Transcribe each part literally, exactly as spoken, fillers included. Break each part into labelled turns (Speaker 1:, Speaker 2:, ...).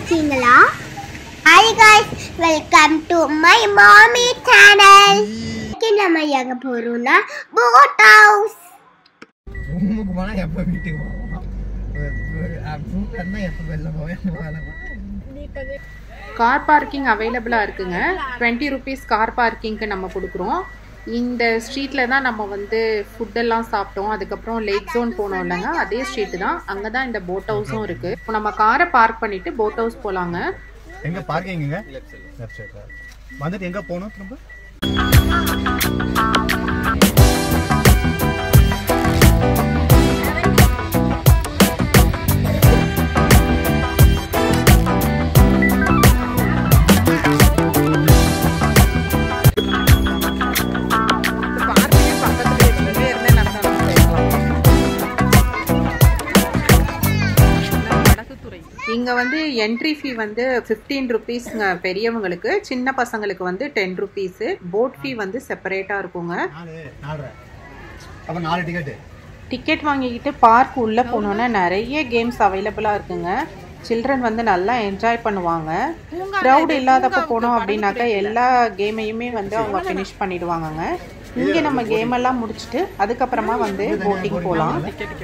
Speaker 1: இருக்கீங்களா? Hi guys, welcome to my mommy channel. இன்னைக்கு நம்ம எங்க போறோம்னா boat house.
Speaker 2: ரூமுக்கு போனா எப்ப வீட்டுக்கு போவோம்? ரூம் கண்ணா எப்ப வெளில போவேன்?
Speaker 3: கார் பார்க்கிங் அவைலபிளாக இருக்குங்க. டுவெண்ட்டி ருபீஸ் கார் பார்க்கிங்க்கு நம்ம கொடுக்குறோம். இந்த ஸ்ட்ரீட்டில் தான் நம்ம வந்து ஃபுட்டெல்லாம் சாப்பிட்டோம். அதுக்கப்புறம் லேக் ஜோன் போனோம் இல்லைங்க, அதே ஸ்ட்ரீட்டு தான். அங்கே தான் இந்த போட் ஹவுஸும் இருக்குது. இப்போ நம்ம காரை பார்க் பண்ணிவிட்டு போட் ஹவுஸ் போகலாங்க.
Speaker 2: எங்கே பார்க்கிங்க? லெஃப்ட் சைடில் வந்துட்டு எங்கே போகணும் திரும்ப?
Speaker 3: இங்கே வந்து என்ட்ரி ஃபீ வந்து ஃபிஃப்டீன் ருபீஸ்ங்க பெரியவங்களுக்கு, சின்ன பசங்களுக்கு வந்து டென் ருபீஸு. போட் ஃபீ வந்து செப்பரேட்டாக இருக்குங்க. டிக்கெட் வாங்கிக்கிட்டு பார்க் உள்ளே போனோன்னா நிறைய கேம்ஸ் அவைலபிளாக இருக்குங்க. சில்ட்ரன் வந்து நல்லா என்ஜாய் பண்ணுவாங்க. க்ரௌட் இல்லாதப்போ போனோம் அப்படின்னாக்கா எல்லா கேமையுமே வந்து அவங்க ஃபினிஷ் பண்ணிடுவாங்கங்க. இங்கே நம்ம கேம் எல்லாம் முடிச்சுட்டு அதுக்கப்புறமா வந்து போட்டிங் போகலாம்.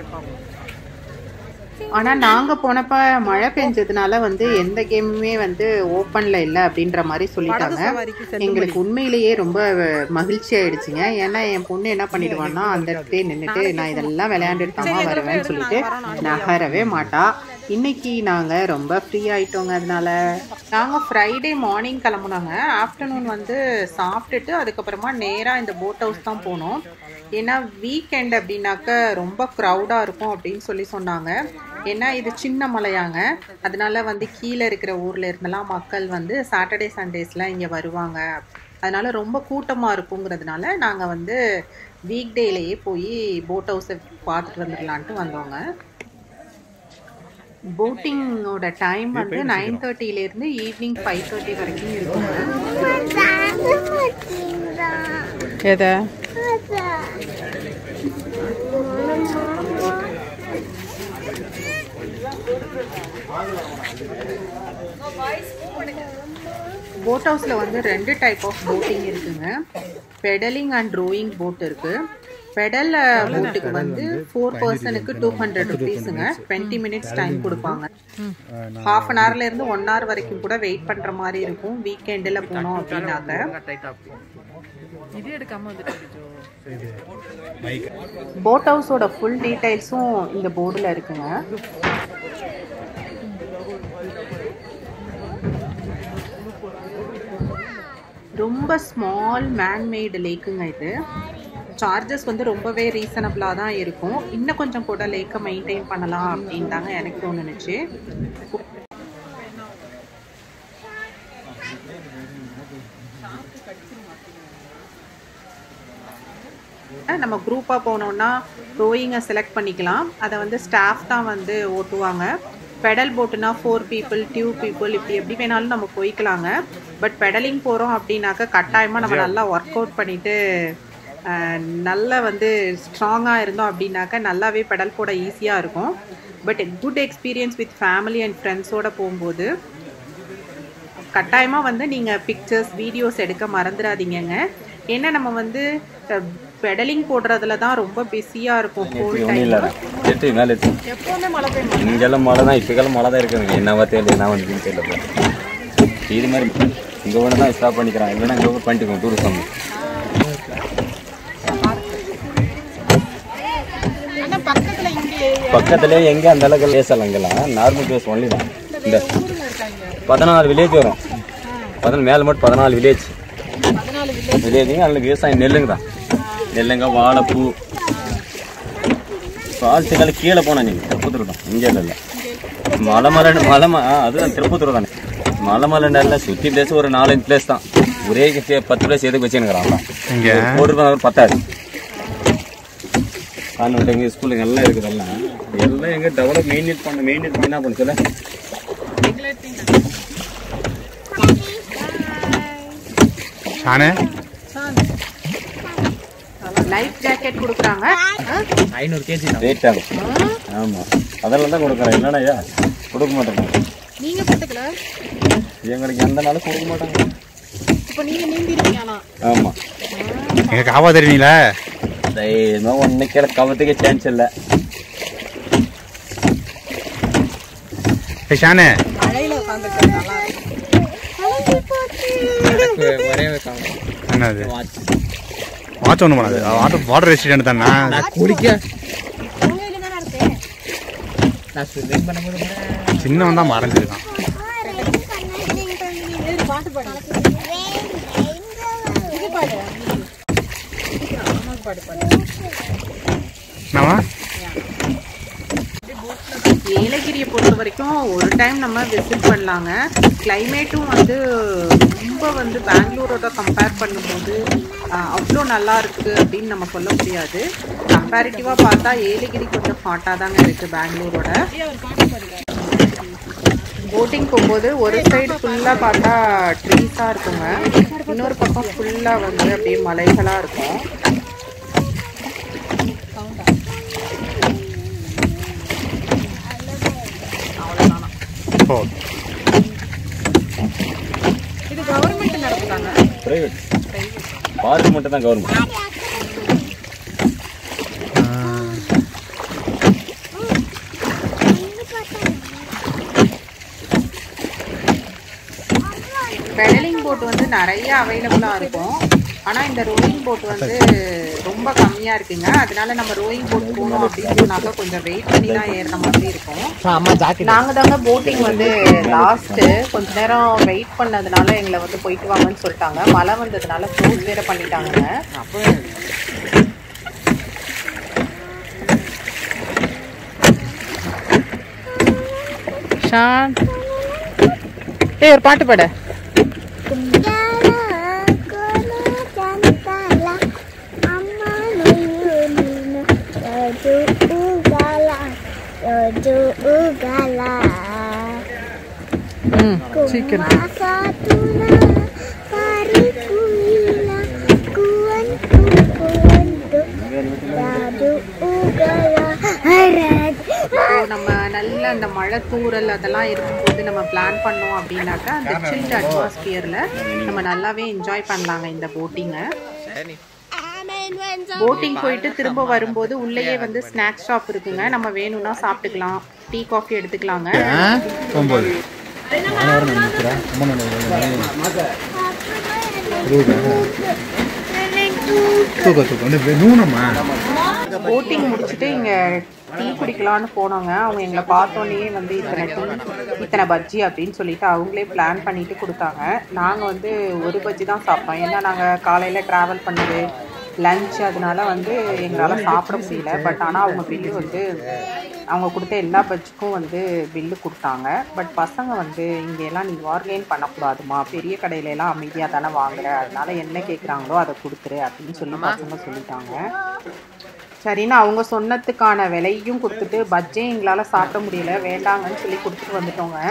Speaker 3: ஆனால் நாங்கள் போனப்போ மழை பெஞ்சதுனால வந்து எந்த கேமுமே வந்து ஓப்பனில் இல்லை அப்படின்ற மாதிரி சொல்லிட்டாங்க. எங்களுக்கு உண்மையிலேயே ரொம்ப மகிழ்ச்சி ஆயிடுச்சுங்க. ஏன்னா என் பொண்ணு என்ன பண்ணிடுவான்னா அந்த இடத்துல நின்றுட்டு நான் இதெல்லாம் விளையாண்டுட்டு தாமா வருவேன்னு சொல்லிட்டு நகரவே மாட்டா. இன்னைக்கு நாங்கள் ரொம்ப ஃப்ரீ ஆகிட்டோங்க. அதனால நாங்கள் ஃப்ரைடே மார்னிங் கிளம்புனாங்க. ஆஃப்டர்நூன் வந்து சாப்பிட்டுட்டு அதுக்கப்புறமா நேராக இந்த போட் ஹவுஸ் தான் போனோம். ஏன்னா வீக்கெண்ட் அப்படின்னாக்க ரொம்ப க்ரௌடாக இருக்கும் அப்படின்னு சொல்லி சொன்னாங்க. ஏன்னா இது சின்ன மலையாங்க, அதனால வந்து கீழே இருக்கிற ஊரில் இருந்தெல்லாம் மக்கள் வந்து சாட்டர்டே சண்டேஸ்லாம் இங்கே வருவாங்க. அதனால ரொம்ப கூட்டமாக இருக்குங்கிறதுனால நாங்கள் வந்து வீக் டேலேயே போய் போட் ஹவுஸை பார்த்துட்டு வந்துடலான்ட்டு வந்தோங்க. போட்டிங்கோட டைம் வந்து நைன் தேர்ட்டிலேருந்து ஈவினிங் ஃபைவ் தேர்ட்டி வரைக்கும் இருக்குங்க. எதை போட் ஹவுஸில் வந்து ரெண்டு டைப் ஆஃப் போட்டிங் இருக்குங்க. பெடலிங் அண்ட் ரோயிங் போட் இருக்கு. பெடல் போட்டுக்கு வந்து ஃபோர் பர்சனுக்கு டூ ஹண்ட்ரட் ருபீஸுங்க. டுவெண்ட்டி மினிட்ஸ் டைம் கொடுப்பாங்க. ஹாஃப் அன் ஹவர்ல இருந்து ஒன் ஹவர் வரைக்கும் கூட வெயிட் பண்ற மாதிரி இருக்கும் வீக்கெண்டில் போனோம் அப்படின்னாக்க. போட் ஹவுஸோட ஃபுல் டீடைல்ஸும் இந்த போர்டில் இருக்குங்க. ரொம்ப ஸ்மால் மேன்மேடு லேக்குங்க இது. சார்ஜஸ் வந்து ரொம்பவே ரீசனபிளாக தான் இருக்கும். இன்னும் கொஞ்சம் கூட லேக்கை மெயின்டைன் பண்ணலாம் அப்படின்னு தாங்க எனக்கு தோணுச்சு. நம்ம குரூப்பாக போனோம்னா ரோயிங்கை செலக்ட் பண்ணிக்கலாம். அதை வந்து ஸ்டாஃப் தான் வந்து ஓட்டுவாங்க. பெடல் போட்டுனா ஃபோர் பீப்புள் டூ பீப்புள் இப்படி எப்படி வேணாலும் நம்ம போய்க்கலாங்க. பட் பெடலிங் போகிறோம் அப்படின்னாக்கா கட்டாயமாக நம்ம நல்லா ஒர்க் அவுட் பண்ணிவிட்டு நல்லா வந்து ஸ்ட்ராங்காக இருந்தோம் அப்படின்னாக்கா நல்லாவே பெடல் போட ஈஸியாக இருக்கும். But good experience with family and ஃப்ரெண்ட்ஸோடு போகும்போது கட்டாயமாக வந்து நீங்கள் பிக்சர்ஸ் வீடியோஸ் எடுக்க மறந்துடாதீங்கங்க. ஏன்னா நம்ம வந்து பெடலிங் போடுறதுல தான் ரொம்ப பிஸியாக இருக்கும். எப்போவுமே மழை பெய்யும்.
Speaker 4: இங்கெல்லாம் மழை தான், இப்போக்கெல்லாம் மழை தான் இருக்குதுங்க. என்னவா தெரியல, என்ன வந்துன்னு தெரியல. இது மாதிரி இங்கே ஒன்று தான் ஸ்டாப் பண்ணிக்கிறான், இல்லைன்னா இங்கே பண்ணிட்டுக்கோங்க டூரிசம். பக்கத்துலேயே எங்கே அந்த அளவுக்கு லேசலாம், இங்கெல்லாம் நார்மல் பிளேஸ் ஒன்லி தான். இந்த பதினாலு வில்லேஜ் வரும். பதினாலு மேலே மட்டும் பதினாலு வில்லேஜ் வில்லேஜுங்க. அதில் விவசாயம் நெல்லுங்க தான். நெல்லுங்க, வாழைப்பூ. ஃபால்ஸுக்கால கீழே போனால் நீங்கள் திருப்பத்தூர் தான், இங்கே இல்லை. மலை மலை மலை அதுதான் திருப்பத்தூர் தானே. மலை மலை நல்லா சுற்றி பிளேஸ் ஒரு நாலஞ்சு பிளேஸ் தான். ஒரே பத்து பிளேஸ் எதுக்கு வச்சுக்கிறான் இங்கே போட்டுருக்கோம். ஒரு பத்தாது கான்வென்ட்டுங்க, ஸ்கூலுங்க எல்லாம் இருக்குது. எல்லாம் எல்லாம் எங்கே டெவலப் மெயின்டைன் பண்ண மெயின்டைன் பண்ணி என்ன பண்ண சொல்ல.
Speaker 3: லைஃப் ஜாக்கெட் கொடுக்குறாங்க.
Speaker 4: ஐநூறு கேஜி ரேட் ஆகும். ஆமாம், அதெல்லாம் தான் கொடுக்குறேன். என்னடா கொடுக்க மாட்டேங்க.
Speaker 3: நீங்க கத்துக்கல?
Speaker 4: எங்களுக்கு எந்த நாளும் கொடுக்க மாட்டாங்க.
Speaker 3: இப்போ நீங்க நீந்திருக்கீங்களா?
Speaker 4: ஆமா.
Speaker 2: எங்க காவா தெரியுங்களா?
Speaker 4: தைரியமா ஒண்ணு கீழே கவத்துக்கே சான்ஸ் இல்லை.
Speaker 2: ஷானு
Speaker 3: மழையில உட்காந்துருக்கிறது நல்லா இருக்கு.
Speaker 2: என்னது வாட்ச் ஒன்று பண்ணாது. வாட்டர் வாட்டர் ரெசிடென்ட் தானே குடிக்க சின்னவன் தான் மறைஞ்சிருக்கான். என்னவா
Speaker 3: ஏலகிரியை பொறுத்த வரைக்கும் ஒரு டைம் நம்ம விசிட் பண்ணலாங்க. கிளைமேட்டும் வந்து ரொம்ப வந்து பெங்களூரோட கம்பேர் பண்ணும்போது அவ்வளோ நல்லா இருக்குது அப்படின்னு நம்ம சொல்ல முடியாது. கம்பேரிட்டிவாக பார்த்தா ஏலகிரி கொஞ்சம் ஹாட்டாக தாங்க இருக்குது பெங்களூரோட. போட்டிங் போகும்போது ஒரு சைடு ஃபுல்லாக பார்த்தா ட்ரீஸாக இருக்குங்க, இன்னொரு பக்கம் ஃபுல்லாக வந்து அப்படியே மலைகளாக இருக்கும். இது கவர்மெண்ட் நடத்துறாங்க,
Speaker 4: பிரைவேட் பார்க் மட்டும் தான் கவர்மெண்ட். பெடலிங் போட் வந்து நிறைய அவைலபிளாக இருக்கும். ஆனால் இந்த ரோயிங் போட் வந்து ரொம்ப கம்மியாக இருக்குங்க. அதனால நம்ம ரோயிங் போட் போகணும் அப்படின்னு சொன்னாக்க கொஞ்சம் வெயிட் பண்ணி தான் ஏறுற மாதிரி இருக்கும். நாங்கள் தாங்க போட்டிங் வந்து லாஸ்ட்டு கொஞ்ச நேரம் வெயிட் பண்ணதுனால எங்களை வந்து போயிட்டு வாங்கன்னு சொல்லிட்டாங்க. மழை வந்ததுனால க்ளோஸ் வேற பண்ணிட்டாங்க. ஷான் ஏய் ஒரு பாட்டு பாட. நம்ம நல்ல அந்த மழை தூறல் அதெல்லாம் இருக்கும்போது நம்ம பிளான் பண்ணோம் அப்படின்னாக்கா அந்த சில்ட் அட்மாஸ்பியர்ல நம்ம நல்லாவே என்ஜாய் பண்ணலாங்க இந்த போட்டிங்கை. போட்டிங் போயிட்டு திரும்ப வரும்போது உள்ளேயே வந்து ஸ்நாக்ஸ் ஷாப் இருக்குங்க. நம்ம வேணும்னா சாப்பிட்டுக்கலாம், டீ காஃபி எடுத்துக்கலாங்க. போட்டிங் முடிச்சுட்டு இங்க டீ குடிக்கலான்னு போனோங்க. அவங்க எங்களை பார்த்தோன்னே வந்து இத்தனை டீ இத்தனை பஜ்ஜி அப்படின்னு சொல்லிட்டு அவங்களே பிளான் பண்ணிட்டு கொடுத்தாங்க. நாங்கள் வந்து ஒரு பஜ்ஜி தான் சாப்பிட்டோம். ஏன்னா நாங்கள் காலையில் ட்ராவல் பண்ணது லஞ்ச், அதனால வந்து எங்களால் சாப்பிட முடியல. பட் ஆனால் அவங்க பில்லு வந்து அவங்க கொடுத்த எல்லா பட்ஜுக்கும் வந்து பில்லு கொடுத்தாங்க. பட் பசங்க வந்து இங்கெல்லாம் நீ வார்கெயின் பண்ணக்கூடாதுமா, பெரிய கடையிலலாம் அமைதியாக தானே வாங்குற, அதனால என்ன கேட்குறாங்களோ அதை கொடுத்துரு அப்படின்னு சொல்லி பசங்க சொல்லிட்டாங்க. சரின்னு அவங்க சொன்னதுக்கான விலையும் கொடுத்துட்டு பட்ஜே எங்களால் சாப்பிட முடியல, வேண்டாங்கன்னு சொல்லி கொடுத்துட்டு வந்துட்டோங்க.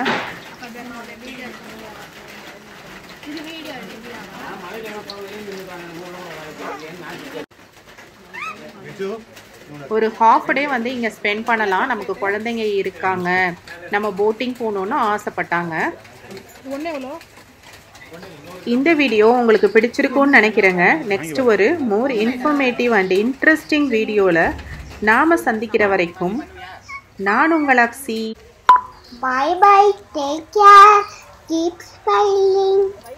Speaker 4: ஒரு ஹாஃப் டே வந்து இங்கே ஸ்பெண்ட் பண்ணலாம். நமக்கு குழந்தைங்க இருக்காங்க, நம்ம போட்டிங் போகணுன்னு ஆசைப்பட்டாங்க. இந்த வீடியோ உங்களுக்கு பிடிச்சிருக்கும்னு நினைக்கிறேங்க. நெக்ஸ்ட் ஒரு மோர் இன்ஃபர்மேட்டிவ் அண்ட் இன்ட்ரெஸ்டிங் வீடியோவில் நாம் சந்திக்கிற வரைக்கும் நான் உங்கள் அக்ஸி.
Speaker 1: Bye bye, take care, keep smiling.